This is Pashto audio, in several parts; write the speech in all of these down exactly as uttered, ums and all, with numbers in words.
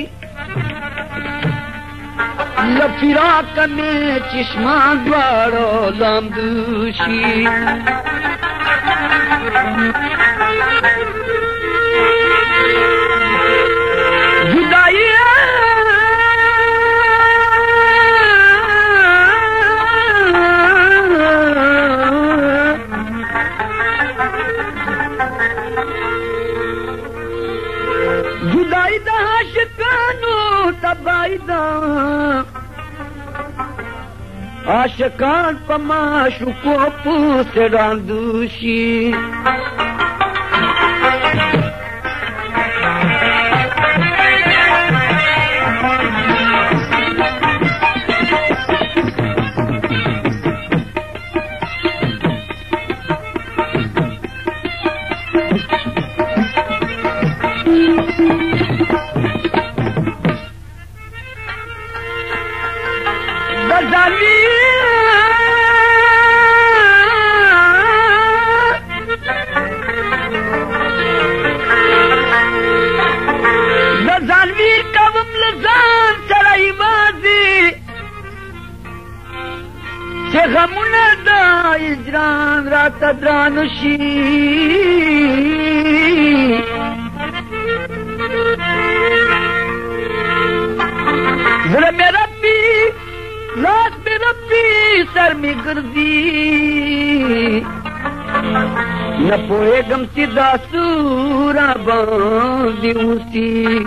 لفراق में चश्मा द्वारो लांदुशी जुदाई जुदाई दा आशिकानो तबाई दा आशिकान पमाशुको पूसे रांदुशी غمونه دا اجران را تدرانشی زړه مې ربي لاس مې ربي سر مې ګرځي نه پوهېږم چې دا څه راباندې اوسي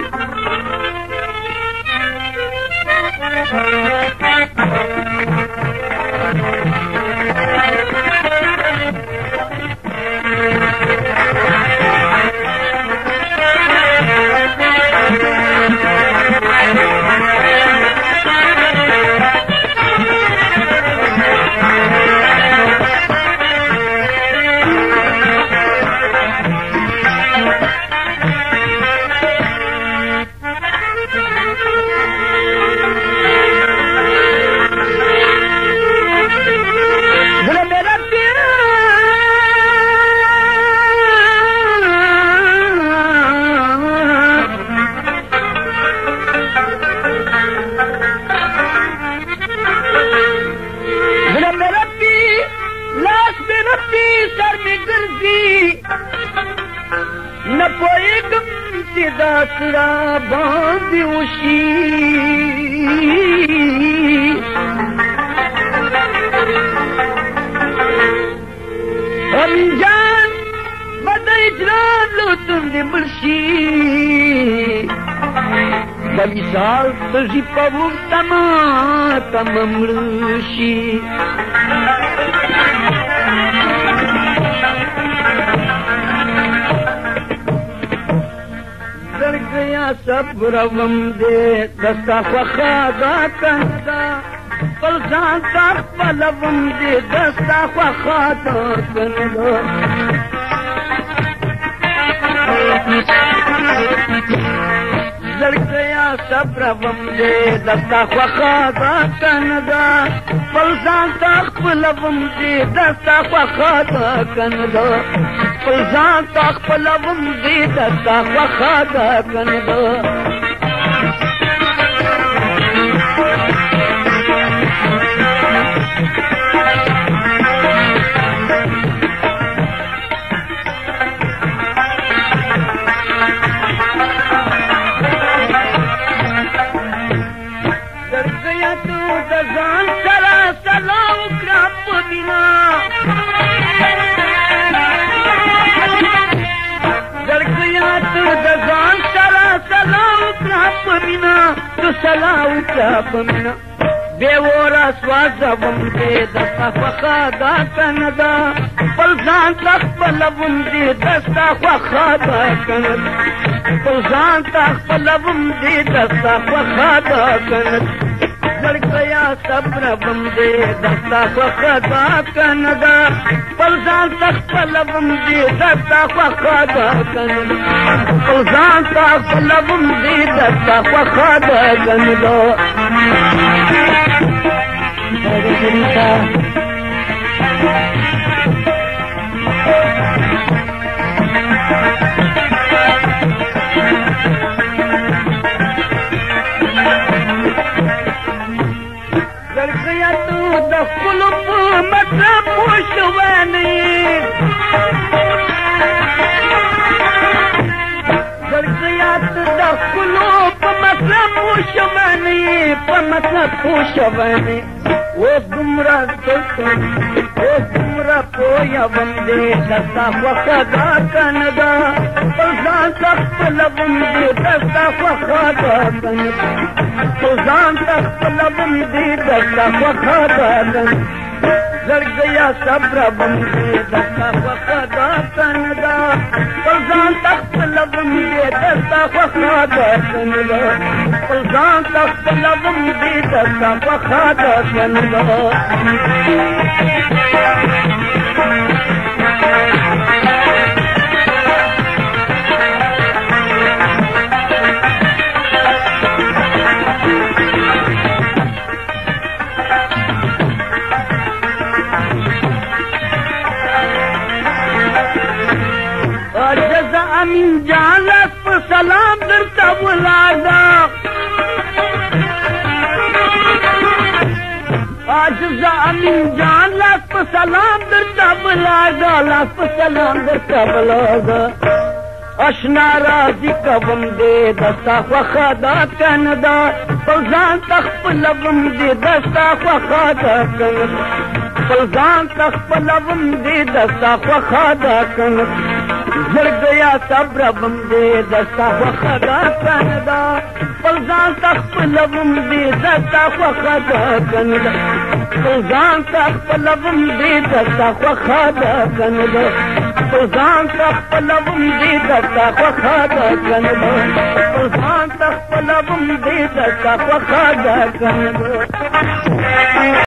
داسرا باندې وشي امین جان بد اجران لوتم دې مرشي د مثال تجي په تما تممړشي صبر وم دې دستا خوخا دا کندا پل ځان تخپل وم دې دستا خوخا دا کندا زړګیا صبر وم دې دستا خوخا دا کندا پل ځان تخپل وم دې دستا خوخا دا کندا پل ځان تخپل وم دې دستا خوخا دا کندا سلاو چاپمنا بیورا سوازوم دې دستا خوخا دا کندا پل ځان تخپلوم دې دستا خوخا دا کندا پل ځان تخپلوم دې دستا خوخا دا کندا زړګیا صبر وم دې دستا خوخا دا کندا پل ځان تخپلوم دې دستا خوخا دا کندا پل ځان تخپلوم دې دستا خوخا دا کندا څه پوښوي اوس دومره دلته اوس دومره پوهوم دې درته خوښه ده که نه ده خپل ځان ته خپلوم دې درته خوښه ده که نه ده خپل ځان ته خپلوم دې درته خوښه ده که نه زړګیا صبره بم دې درته خوښه ده که نه ده خپل ځان ته خپلوم دې درته خوښه ده که نه ده خپل ځان ته خپلوم دې درته خوښه ده که نه ده امین جان لاس په سلام درته ولاړه عاجز امین جان لاس په سلام درته ولاړه لاس په سلام درته ولاړه اشنا راضي کوم دې دستا خوښه ده که نه ده خپل ځان ته خپلوم دې دستا خوښه ده که نه ده خپل ځان ته خپلوم دې دستا خوښه ده که نه ده زړګیا صبره بم دې دستا خوښه ده که نه ده خپل ځان ته خپلوم دې دستا خوښه ده که نه ده خپل ځان ته خپلوم دې دستا خوښه ده که نه ده خپل ځان ته خپلوم دې دستا خوښه ده که نه ده خپل ځان ته خپلوم دې دستا خوښه ده که نه ده